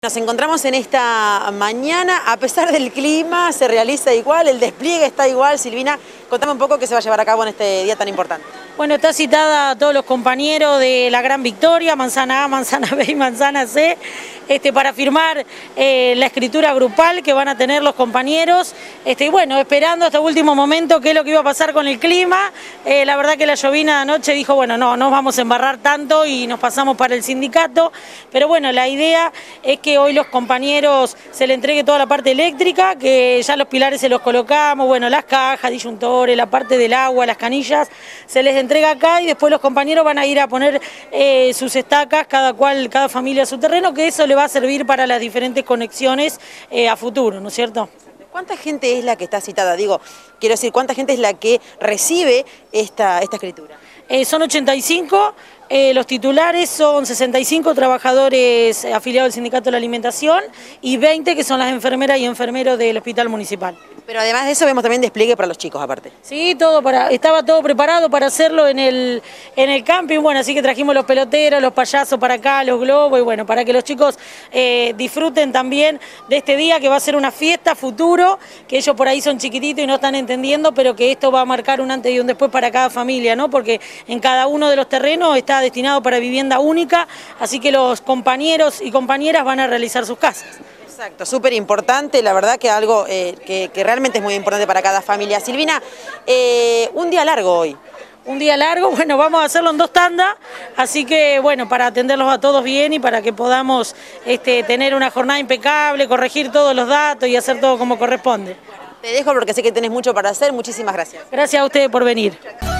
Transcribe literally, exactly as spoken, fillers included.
Nos encontramos en esta mañana, a pesar del clima, se realiza igual, el despliegue está igual. Silvina, contame un poco qué se va a llevar a cabo en este día tan importante. Bueno, está citada a todos los compañeros de la Gran Victoria, Manzana A, Manzana B y Manzana C, este, para firmar eh, la escritura grupal que van a tener los compañeros. Este, y bueno, esperando hasta último momento qué es lo que iba a pasar con el clima. Eh, la verdad que la llovina de anoche dijo, bueno, no, no vamos a embarrar tanto y nos pasamos para el sindicato. Pero bueno, la idea es que hoy los compañeros se le entregue toda la parte eléctrica, que ya los pilares se los colocamos, bueno, las cajas, disyuntores, la parte del agua, las canillas, se les entrega acá y después los compañeros van a ir a poner eh, sus estacas, cada cual, cada familia a su terreno, que eso le va a servir para las diferentes conexiones eh, a futuro, ¿no es cierto? ¿Cuánta gente es la que está citada? Digo, quiero decir, ¿cuánta gente es la que recibe esta, esta escritura? Eh, son ochenta y cinco, eh, los titulares son sesenta y cinco trabajadores afiliados al Sindicato de la Alimentación y veinte que son las enfermeras y enfermeros del Hospital Municipal. Pero además de eso vemos también despliegue para los chicos aparte. Sí, todo para, estaba todo preparado para hacerlo en el, en el camping, bueno, así que trajimos los peloteros, los payasos para acá, los globos y bueno, para que los chicos eh, disfruten también de este día que va a ser una fiesta futuro, que ellos por ahí son chiquititos y no están entendiendo, pero que esto va a marcar un antes y un después para cada familia, ¿no? Porque en cada uno de los terrenos está destinado para vivienda única, así que los compañeros y compañeras van a realizar sus casas. Exacto, súper importante, la verdad que algo eh, que, que realmente es muy importante para cada familia. Silvina, eh, un día largo hoy. Un día largo, bueno, vamos a hacerlo en dos tandas, así que bueno, para atenderlos a todos bien y para que podamos este, tener una jornada impecable, corregir todos los datos y hacer todo como corresponde. Te dejo porque sé que tenés mucho para hacer, muchísimas gracias. Gracias a ustedes por venir.